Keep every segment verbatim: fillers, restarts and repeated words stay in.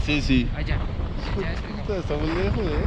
Sí, sí. Allá. Allá despegamos. Puta, estamos lejos, ¿eh?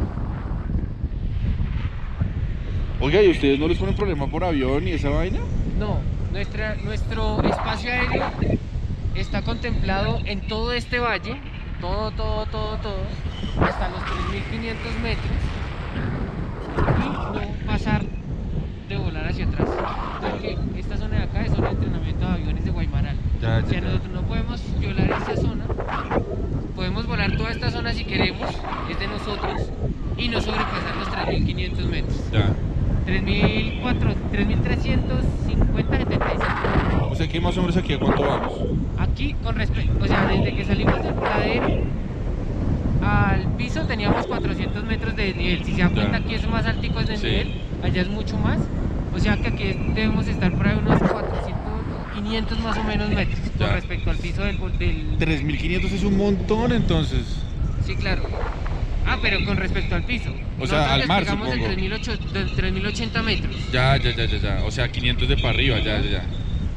Oiga, ¿y ustedes no les ponen problema por avión y esa vaina? No, nuestra, nuestro espacio aéreo está contemplado en todo este valle, todo, todo, todo, todo, hasta los tres mil quinientos metros y no pasar de volar hacia atrás, porque esta zona de acá es zona de entrenamiento de aviones de Guaymaral. Ya, ya, O sea, ya. nosotros no podemos violar esta zona, podemos volar toda esta zona si queremos, es de nosotros, y no sobrepasar los tres mil quinientos metros. Ya. tres mil trescientos cincuenta, setenta y cinco. O sea, que más o menos aquí a cuánto vamos. Aquí, con respecto, o sea, desde que salimos del voladero al piso teníamos cuatrocientos metros de desnivel. Si se dan cuenta, Ya. aquí es más altico el desnivel, Sí. allá es mucho más. O sea que aquí debemos estar por ahí unos cuatrocientos, quinientos más o menos metros con Ya. respecto al piso del, vol- del... tres mil quinientos es un montón, entonces. Sí, claro. Ah, pero con respecto al piso. O sea, Nosotros al mar, despegamos en supongo. tres mil ochenta, de tres mil ochenta metros. Ya, ya, ya, ya, ya. O sea, quinientos de para arriba, ya, ya, ya.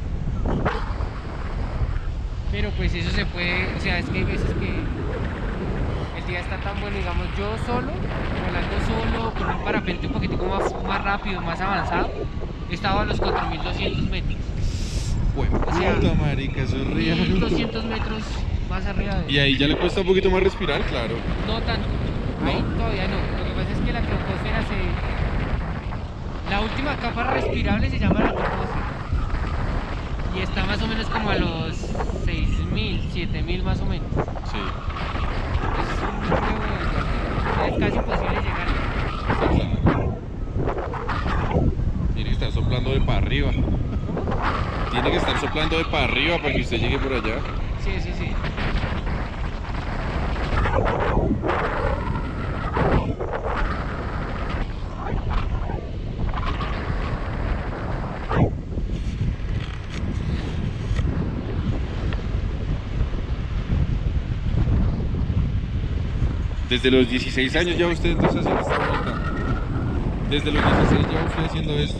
Pero pues eso se puede, o sea, es que hay veces que el día está tan bueno, digamos, yo solo, volando solo, con un parapente un poquitico más, más rápido, más avanzado, estaba a los cuatro mil doscientos metros. Bueno, O sea, puta marica, eso es mil real. doscientos metros más arriba de Y ahí ya le cuesta un poquito más respirar, claro. No tanto, ahí todavía no. Lo que pasa es que la troposfera se... La última capa respirable se llama la troposfera. Y está más o menos como a los seis mil, siete mil más o menos. Sí. Es un núcleo de- es casi imposible llegar. Tiene que estar soplando de para arriba. Tiene que estar soplando de para arriba para que usted llegue por allá. Sí, sí, sí. Desde los dieciséis años ya usted entonces haciendo esta vuelta. Desde los dieciséis ya usted haciendo esto.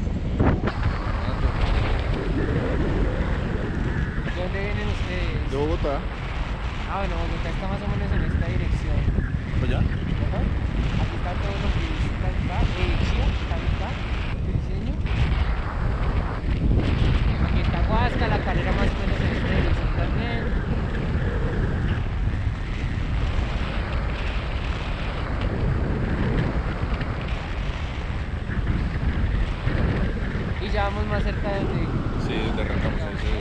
¿De dónde vienen ustedes? De Bogotá. Ah, bueno, Bogotá está más o menos en esta dirección. ¿Allá? Ajá. Aquí está todo lo que es Calca, eh, Chía, Calca, el diseño. Aquí está Huasca, la Calera más o menos en esta dirección también. Y ya vamos más cerca de donde... Sí, donde arrancamos ese.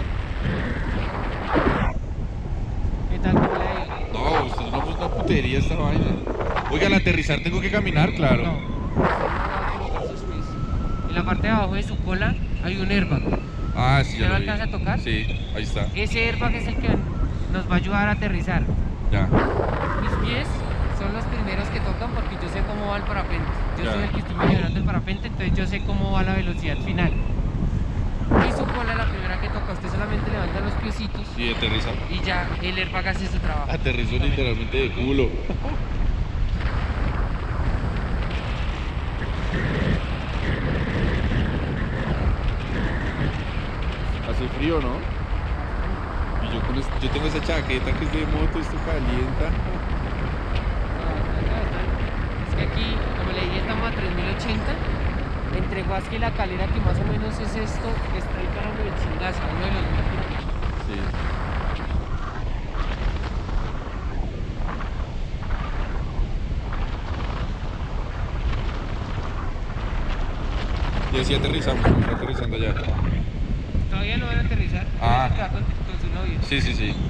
¿Qué tal? ¿Cómo le ha ido? No, usted es una puta putería esta vaina. Oiga, al aterrizar tengo que caminar, claro. No, usted no va a colocar sus pies. En la parte de abajo de su cola hay un airbag. Ah, sí, ¿Se ya lo lo vi. alcanza a tocar? Sí, ahí está. Ese airbag es el que nos va a ayudar a aterrizar. Ya. Mis pies son los primeros que tocan porque yo sé cómo va el parapente. Yo Ya. soy el que estoy maniobrando el parapente, entonces yo sé cómo va la velocidad final. Y su cola la primera que toca, usted solamente levanta los piecitos Y aterriza. y ya el airbag hace su trabajo. Aterrizó literalmente de culo. Hace frío, ¿no? Y yo, con es- yo tengo esa chaqueta que es de moto, esto calienta. Es que aquí, como le dije, estamos a tres mil ochenta. Entre Huasca y La Calera, que más o menos es esto, está el Páramo del Chingaza, uno de los más grandes. Sí. Y así aterrizamos, estamos aterrizando ya. Todavía no van a aterrizar. Ah. Está con, con su novio. Sí, sí, sí.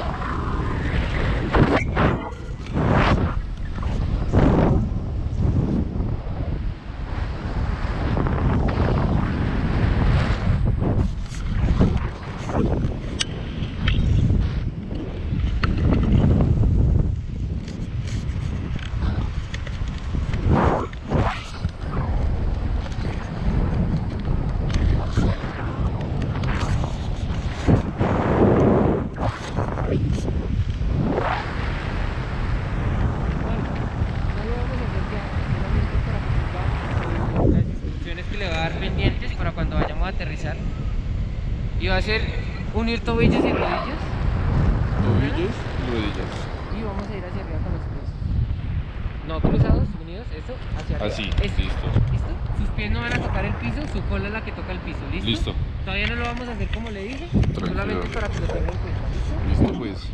No lo vamos a hacer ya, solamente para que sepa las instrucciones que le va a dar pendientes para cuando vayamos a aterrizar. Y va a ser unir tobillos y rodillas. Tobillos y rodillas. a ir hacia arriba con los pies. No cruzados, unidos, eso, hacia arriba. Así, Eso. listo. ¿Listo? Sus pies no van a tocar el piso, su cola es la que toca el piso. ¿Listo? Listo. Todavía no lo vamos a hacer como le dije, Tranquilo. solamente para que lo tengan en cuenta. ¿Listo? Listo, pues.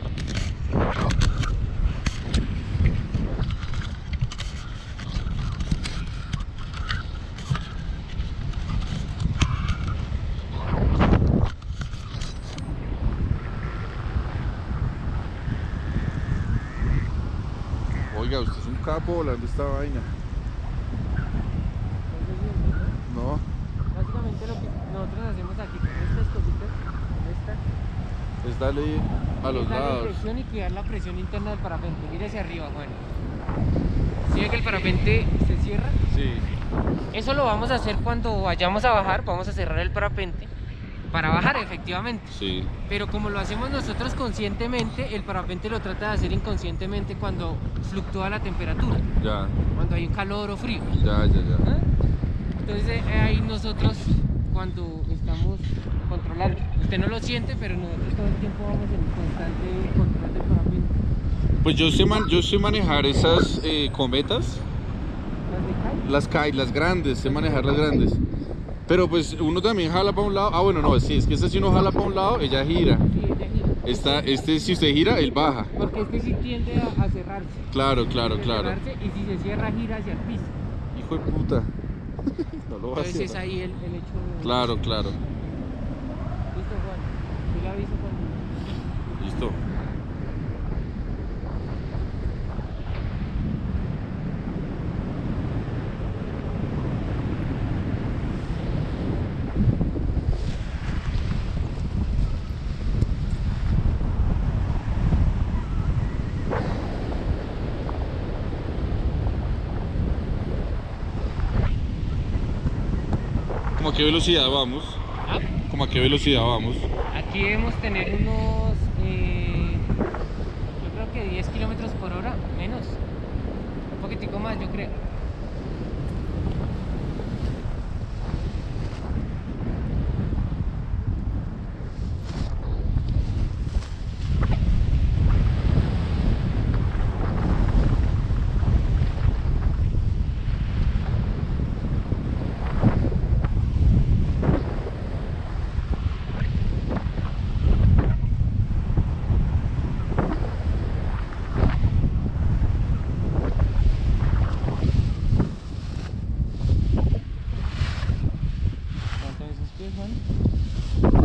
Oiga, usted es un capo volando esta vaina. No, Básicamente lo que nosotros hacemos aquí con estas cositas, con esta, es darle a los es darle lados. dirección y cuidar la presión interna del parapente. Mire hacia arriba, Juan. ¿Sí ve que el parapente se cierra? Sí. Eso lo vamos a hacer cuando vayamos a bajar, vamos a cerrar el parapente para bajar efectivamente. Sí. Pero como lo hacemos nosotros conscientemente, el parapente lo trata de hacer inconscientemente cuando fluctúa la temperatura, Ya, cuando hay un calor o frío. ya, ya, ya. ¿Ah? Entonces eh, ahí nosotros cuando estamos controlando, usted no lo siente, pero nosotros todo el tiempo vamos en constante control del parapente. Pues yo sé, man- yo sé manejar esas eh, cometas, ¿Las de Kai? las Kai, las grandes, sé manejar las grandes. Pero pues uno también jala para un lado. Ah, bueno, no, sí, es que esta si uno jala para un lado, ella gira. Sí, ella gira. Esta, este si usted gira, él baja. Porque este sí tiende a, a cerrarse. Claro, claro, Tiende a claro. cerrarse, y si se cierra, gira hacia el piso. Hijo de puta. No lo va a Entonces es hacer. ahí el, el hecho de... Claro, claro. Listo, Juan. Yo le aviso cuando... Listo. ¿Cómo a qué velocidad vamos? ¿Ah? ¿Cómo a qué velocidad vamos? Aquí debemos tener unos, eh, yo creo que diez kilómetros por hora, menos, un poquitico más, yo creo. ¿Cuánto esos pies, Juan?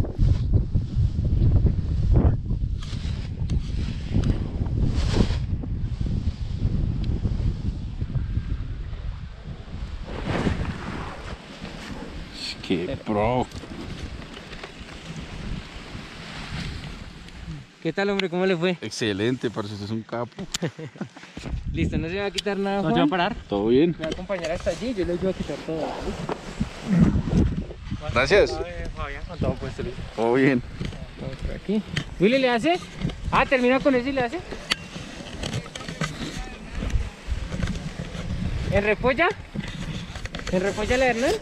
¡Qué pro! ¿Qué tal, hombre? ¿Cómo le fue? Excelente, parce, usted es un capo. Listo, no se va a quitar nada, ¿No Juan. te va a parar? ¿Todo bien? Me va a acompañar hasta allí, yo le ayudo a quitar todo. Gracias. Fabián, con todo puesto listo. Todo bien. Vamos por aquí. ¿Willy le hace? Ah, termina con eso y le hace. ¿En repolla? ¿En repolla la Hernán?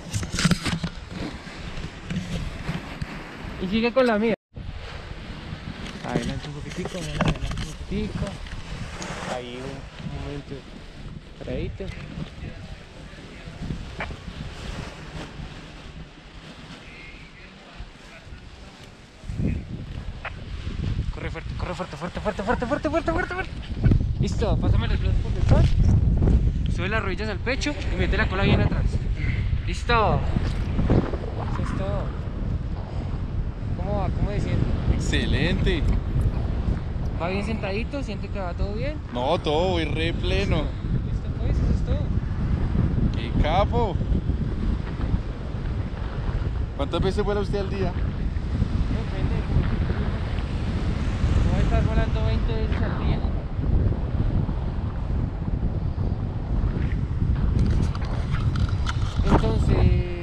Y sigue con la mía. Adelante un poquitico, más adelante un poquitico. Ahí un momento paradito. Corre fuerte, corre fuerte, fuerte, fuerte, fuerte, fuerte, fuerte, fuerte, fuerte. Listo, pásame los brazos por detrás. Sube las rodillas al pecho y mete la cola bien atrás. Listo. Eso es todo. ¿Cómo va? ¿Cómo decía? Excelente. ¿Va bien sentadito? ¿Siente que va todo bien? No, todo, voy re pleno. Listo, pues, eso es todo. ¡Qué capo! ¿Cuántas veces vuela usted al día? Depende. Voy a estar volando veinte veces al día. Entonces...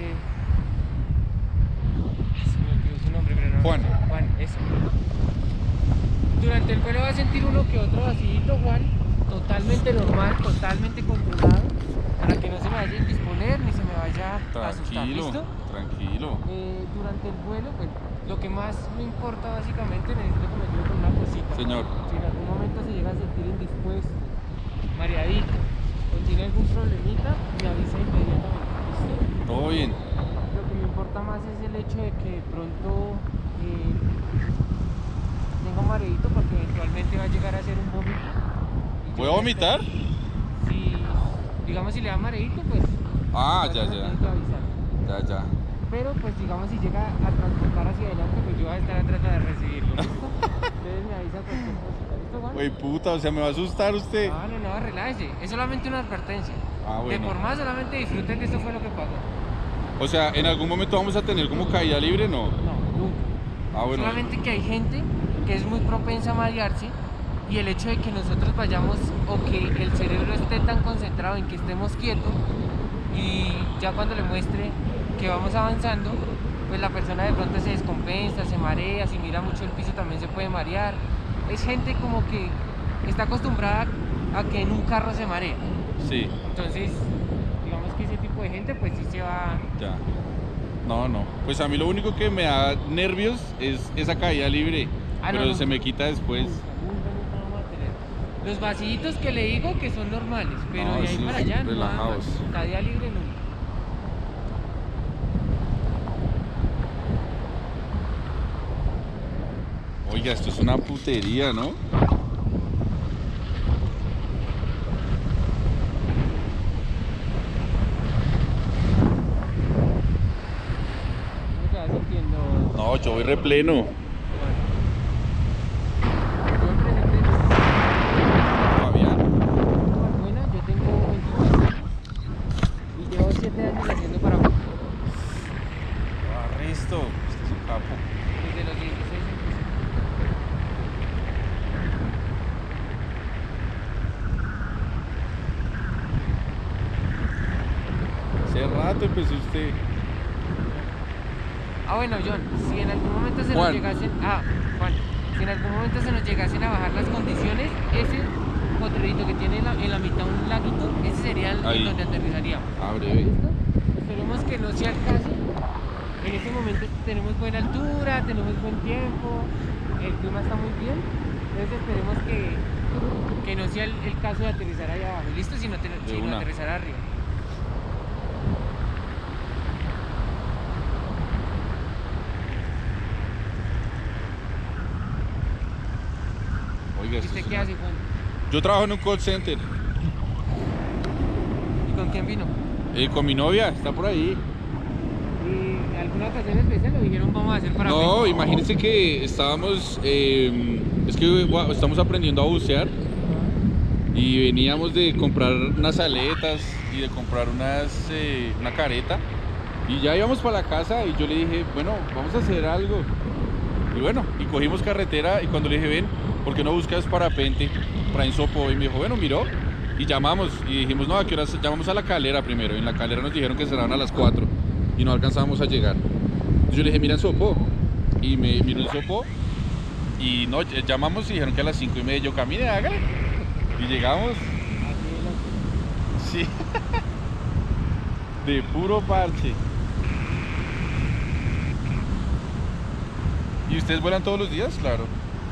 ah, se me olvidó su nombre, pero no. Juan. Juan, eso. Durante el vuelo va a sentir uno que otro vacío, Juan. Totalmente normal, totalmente controlado. Para que no se me vaya a indisponer ni se me vaya a asustar. Tranquilo, ¿Listo? tranquilo. Eh, durante el vuelo, pues, lo que más me importa básicamente, necesito que me ayude con una cosita. Señor. Si en algún momento se llega a sentir indispuesto, mareadito, o tiene algún problemita, me avisa inmediatamente. ¿Listo? Todo bien. Lo que me importa más es el hecho de que de pronto eh, tenga mareadito porque eventualmente va a llegar a ser un vómito. Y yo ¿Voy a ya vomitar? estar- Si, digamos, si le da mareadito, pues. Ah, pues, ya, me ya. tiene que avisar. Ya, ya. Pero pues digamos si llega a transportar hacia adelante, pues yo voy a estar atrás de recibirlo, ¿listo? Entonces me avisa cualquier cosita, ¿listo, Juan? Güey, puta, o sea, me va a asustar usted. No, no, no, relájese. Es solamente una advertencia. Ah, De bueno. por más solamente disfruten que esto fue lo que pasó. O sea, ¿en algún momento vamos a tener como caída libre? No. No, nunca. Ah, bueno. Solamente que hay gente que es muy propensa a marearse y el hecho de que nosotros vayamos o que el cerebro esté tan concentrado en que estemos quietos y ya cuando le muestre que vamos avanzando, pues la persona de pronto se descompensa, se marea, si mira mucho el piso también se puede marear. Es gente como que está acostumbrada a que en un carro se marea. Sí, Entonces, digamos que ese tipo de gente pues sí se va... ya. No, no. Pues a mí lo único que me da nervios es esa caída libre. Ah, no, pero no. se me quita después. Nunca, nunca, nunca vamos a tener. Los vacíos que le digo que son normales, pero No, de ahí sí, para allá no. relajados. Caída libre nunca. Oiga, esto es una putería, ¿no? ¿Cómo te vas sintiendo? No, yo voy repleno. Bueno. Yo me presenté. Fabián. Buena, yo tengo veinticuatro años y llevo siete años haciendo paracaidismo. Arresto. Este es un capo. Desde los dieciséis empecé. Hace rato empezó usted. Ah, bueno, John, si en algún momento se Juan. nos llegasen. Ah, Juan, si en algún momento se nos llegasen a bajar las condiciones, ese potrerito que tiene en la, en la mitad un laguito, ese sería el Ahí. en donde aterrizaríamos. Ah, breve. ¿Listo? Esperemos que no sea el caso. En este momento tenemos buena altura, tenemos buen tiempo, el clima está muy bien. Entonces esperemos que, que no sea el, el caso de aterrizar ahí abajo. ¿Listo? Sino, te- De sino una. aterrizar arriba. Oiga, ¿Y esto usted es qué una- hace, Juan? Yo trabajo en un call center. ¿Y con quién vino? Eh, con mi novia, está por ahí. ¿Y alguna ocasión especial o dijeron vamos a hacer para No, imagínense que estábamos, eh, es que bueno, estamos aprendiendo a bucear y veníamos de comprar unas aletas y de comprar unas, eh, una careta y ya íbamos para la casa y yo le dije, bueno, vamos a hacer algo. Y bueno, y cogimos carretera y cuando le dije, ven, ¿por qué no buscas parapente? Traen Sopo y me dijo, bueno, miró y llamamos y dijimos, no, ¿a qué horas? Llamamos a la calera primero y en la calera nos dijeron que cerraban a las cuatro y no alcanzábamos a llegar. Entonces yo le dije, mira en Sopo y me miró en Sopo y no, ll- llamamos y dijeron que a las cinco y media yo camine, hágale. Y llegamos, sí, de puro parche. ¿Y ustedes vuelan todos los días? Claro.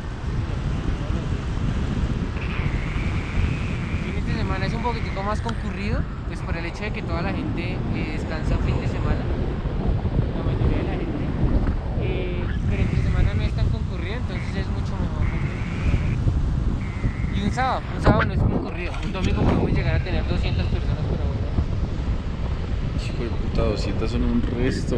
Fines de semana es un poquitico más concurrido, pues por el hecho de que toda la gente eh, descansa fin de semana, la mayoría de la gente, eh, pero entre semana no es tan concurrido, entonces es mucho mejor. Y un sábado, un sábado no es concurrido, un domingo podemos llegar a tener doscientas personas por hora. Hijo de puta, doscientas son un resto.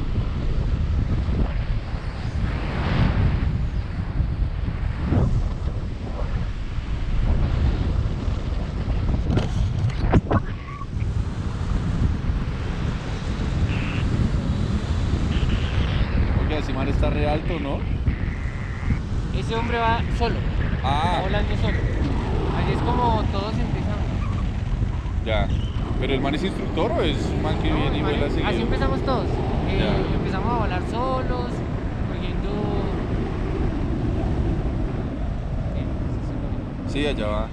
Oiga, ese man está re alto, ¿no? Ese hombre va solo, Ah, va volando solo. Así es como todos empezamos. ya. ¿Pero el man es instructor o es un man que No, viene y vuela así seguido? empezamos todos. Eh, Ya. empezamos a volar solos, cogiendo. Sí, sí, sí, Sí, allá va.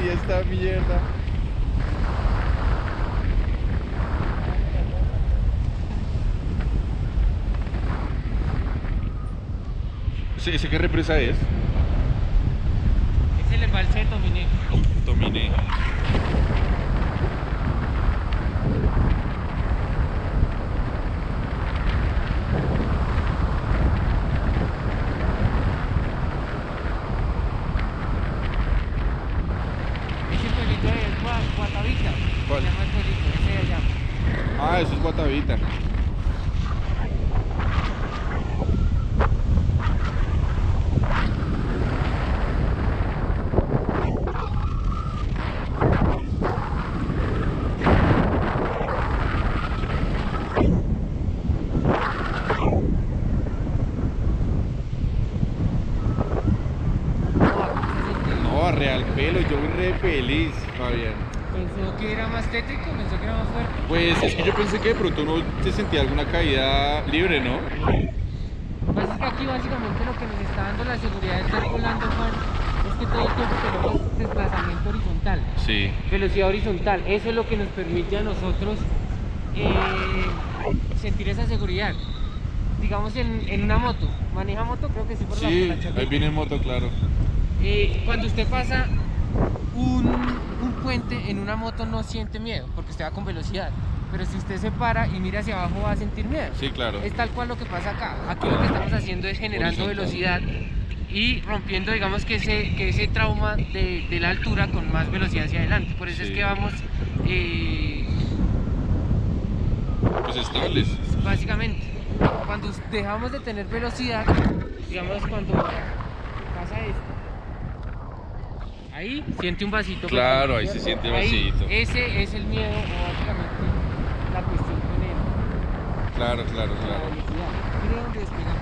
y esta mierda. ¿Ese, ese qué represa es? Es el embalse de Tominé. Tominé. Ese pueblito es Gua- Guatavita. ¿Cuál? Se llama el pueblito, ese de allá. Ah, eso es Guatavita. No, a real pelo, yo voy re feliz, Fabián. Pensó que era más tétrico, pensó que era más fuerte. Pues es que yo pensé que de pronto uno se sentía alguna caída libre, ¿no? Pues es que aquí básicamente lo que nos está dando la seguridad de estar volando, Juan, es que todo el tiempo tenemos desplazamiento horizontal, Sí. velocidad horizontal. Eso es lo que nos permite a nosotros eh, sentir esa seguridad. Digamos en, en una moto, maneja moto, creo que sí por la, Sí, por la chaqueta. ahí viene en moto, claro. Eh, cuando usted pasa un, un puente en una moto no siente miedo porque usted va con velocidad, pero si usted se para y mira hacia abajo va a sentir miedo. Sí, claro. Es tal cual lo que pasa acá. Aquí lo que estamos haciendo es generando Horizontal. velocidad y rompiendo, digamos, que ese, que ese trauma de, de la altura con más velocidad hacia adelante. Por eso Sí. es que vamos eh, Pues estables. básicamente. Cuando dejamos de tener velocidad, digamos cuando pasa esto, ahí siente un vasito. Claro, pequeño, ahí se ¿cierto? siente el Ahí, vasito. ese es el miedo o básicamente la cuestión con él. Claro, claro, La claro. velocidad. Mire dónde despegamos.